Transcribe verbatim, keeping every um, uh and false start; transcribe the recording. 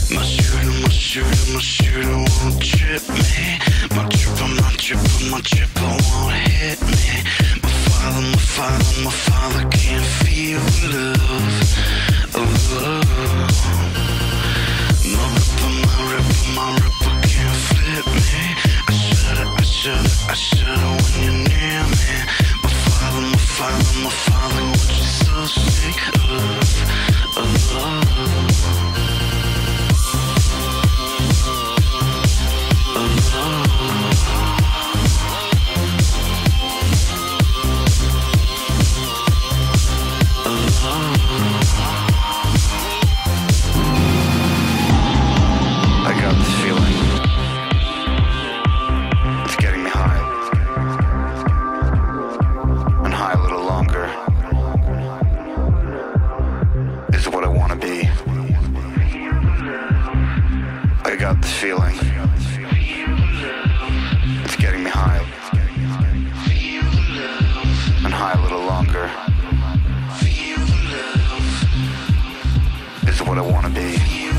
My shooter, my shooter, my shooter won't trip me. My tripper, my tripper, my tripper won't hit me. My father, my father, my father can't feel love, love. My ripper, my ripper, my ripper can't flip me. I shudder, I shudder, I shudder when you're near me. My father, my father, my father, what you so sick of, of love. I got this feeling. It's getting me high. And high a little longer. This is what I want to be. I got this feeling. It's getting me high. And high a little longer. This is what I want to be.